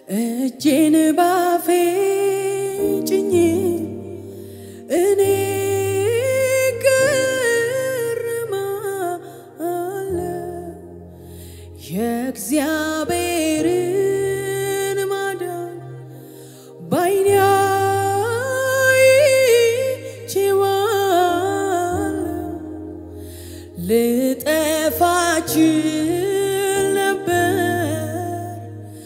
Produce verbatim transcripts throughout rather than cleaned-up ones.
እጄን ባፌ ጭኜ እኔ ገረማለሁ የእግዚአብሔርን ማዳን ባይኔ አይቼዋለሁ ልጠፋ እችል ነበር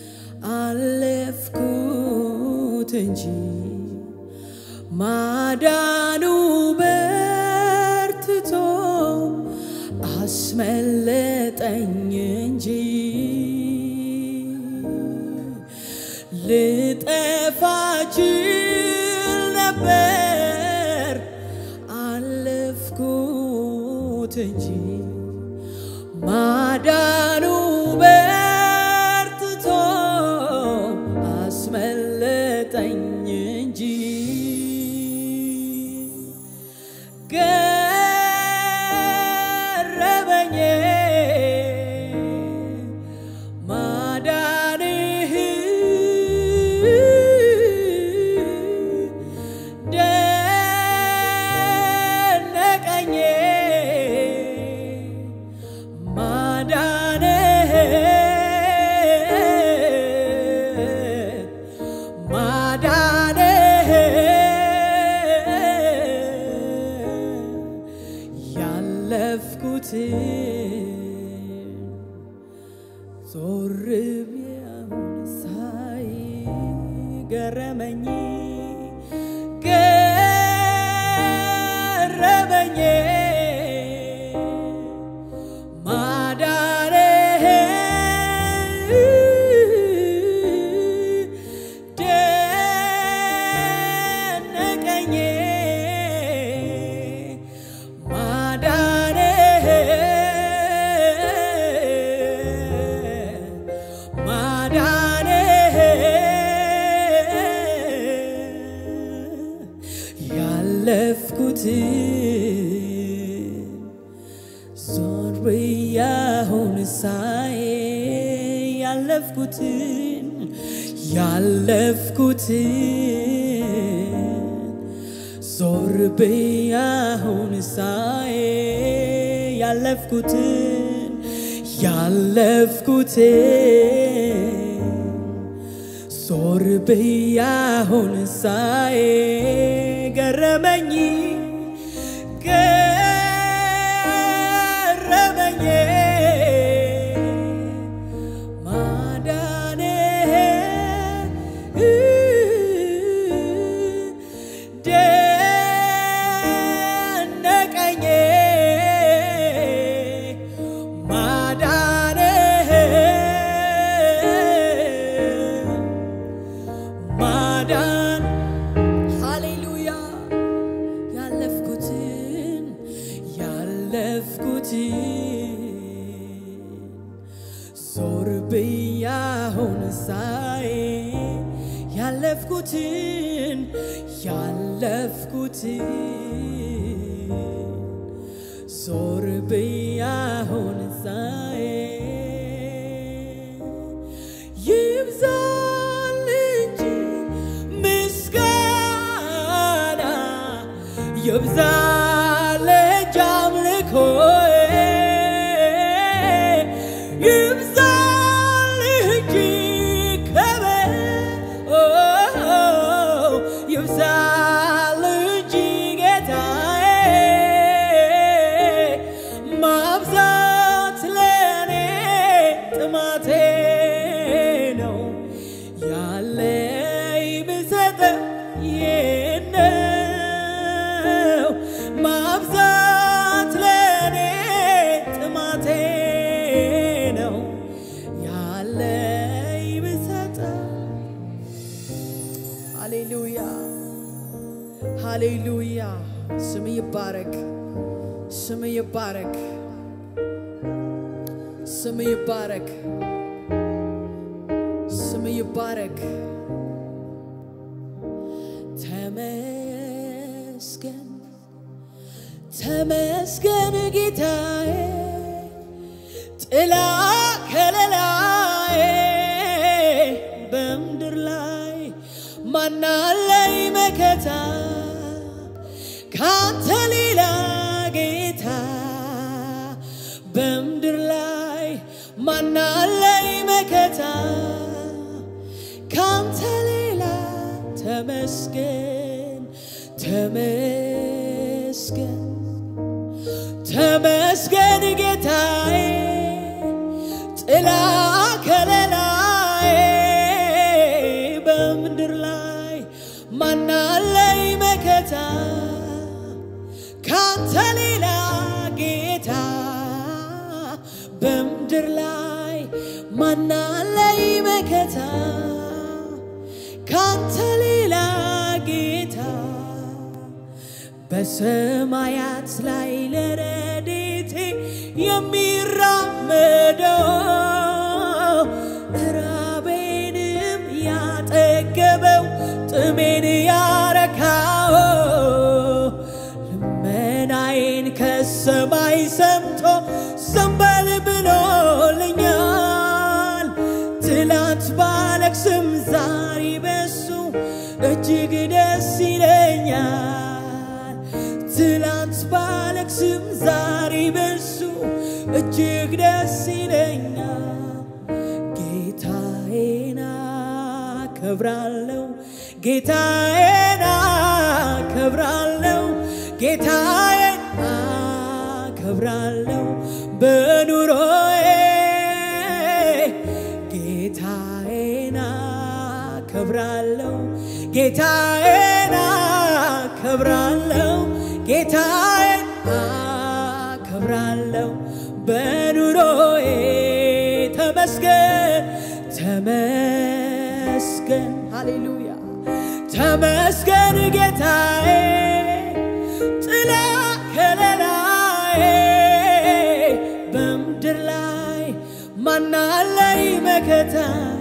አለፍኩት እንጂ ማዳኑ በርትቶ አስመለጠኝ እንጂ ልጠፋ እችል ነበር አለፍኩት እንጂ ማዳኑ በርትቶ አስመለጠኝ እንጂ ገረመኝ ማዳንህ ደነቀኝ ማዳንህ ማዳንህ ያለፍኩትን ዞር ብዬ አሁን ሳይ ገረመኝ ገረመኝ ማዳንህ ደነቀኝ ማዳንህ ማዳንህ ያለፍኩትን ዞር ብዬ አሁን ሳይ ያለፍኩትን ያለፍኩትን ዞር ብዬ አሁን ሳይ ያለፍኩትን ያለፍኩትን ዞር ብዬ አሁን ሳይ ገረመኝ ገረመኝ ማዳንህ ደነቀኝ ማዳንህ ማዳን ሃሌሉያ ያለፍኩትን ያለፍኩትን ዞር ብዬ አሁን ሳይ ያለፍኩትን ያለፍኩትን ዞር ብዬ አሁን ሳይ ይብዛል እንጂ ምስጋና ይብዛል እንጂ አምልኮዬ ይብዛል እንጂ ክብር ይብዛል እንጂ ጌታዬ ማብዛት ለኔ ጥማቴ ነው ያለኝ ብሰጥህ ይህን ነው ማብዛት ለኔ ጥማቴ ነው ያለኝ ብሰጥህ ሃሌሉያ ሃሌሉያ ስም ይባረክ ስም ይባረክ ስም ይባረክ ስም ይባረክ ተመስገን ተመስገን ጌታዬ ጥላ ከለላዬ በምድር ማናለኝ መከታ ካንተ ሌላ ጌታ በምድር ላይ ማናለኝ መከታ ካንተ ሌላ ተመስገን ተመስገን ተመስገን ጌታዬ ጥላ ከለላዬ በምድር ላይ ማናለኝ መከታ ካንተ ሌላ ጌታ በምድር ላይ ማናለኝ መከታ ካንተ ሌላ ጌታ በሰማያት ላይ ለረድኤቴ የሚራመደው ራቤንም ያጠገበው ጥሜን ያረካው ልመናዬን ከሰማይ ሰምቶ ዘንበል ብሎልኛል ትላንት ባለቅስም ዛሬ በሱ እጅግ ደስ ይለኛል ትላንት ባለቅስም ዛሬ በሱ እጅግ ደስ ይለኛል ጌታዬን አከብራለሁ ጌታዬን አከብራለሁ ጌታዬን አከብራለሁ በኑሮዬ ጌታዬን አከብራለሁ ጌታዬን አከብራለሁ ጌታዬን አከብራለሁ በኑሮዬ ተመስገን ተመስገን ሃሌሉያ ተመስገን ጌታዬ ጥላ ከለላዬ በምድር ላይ ማናለኝ መከታ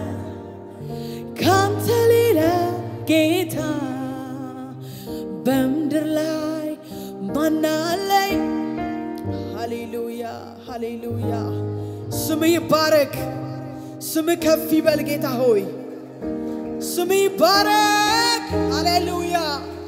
ካንተ ሌላ ጌታ በምድር ላይ ማናለኝ ሃሌሉያ ሃሌሉያ ስም ይባረክ ስም ከፍ ይበል ጌታ ሆይ ስም ይባረክ ሃሌሉያ